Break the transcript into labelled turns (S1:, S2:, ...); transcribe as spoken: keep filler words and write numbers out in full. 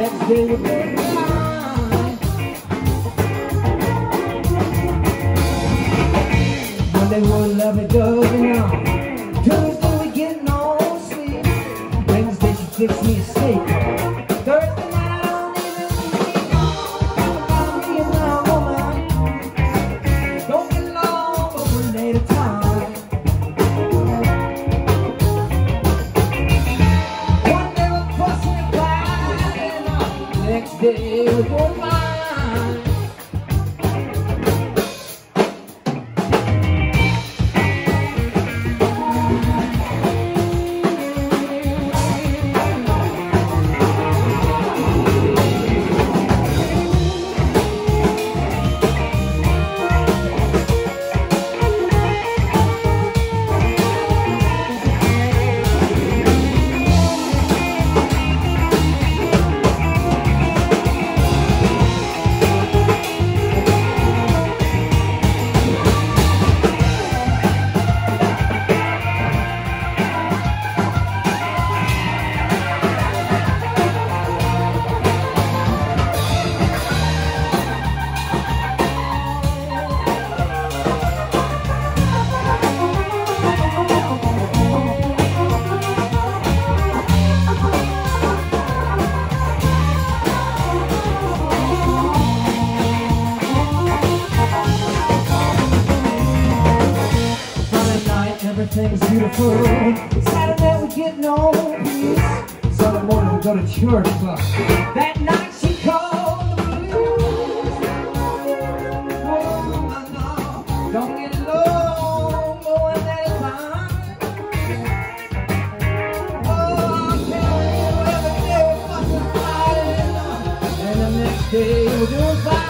S1: next day we're doing fine. Monday we'll love it going on. Tuesday we get no sleep. Wednesday she fixed me a steak. Thursday night I don't even sleep. About me and my woman. Don't get along but one day at a time. One day we're fussing and fighting. Next day we're doing fine. Everything's beautiful. Saturday we get no peace. Sunday morning we go to church, but that night she called the blues. Oh, no, don't get low, going at a time. Oh, I'll tell you every day we're fucking fighting, and the next day we're doing fine.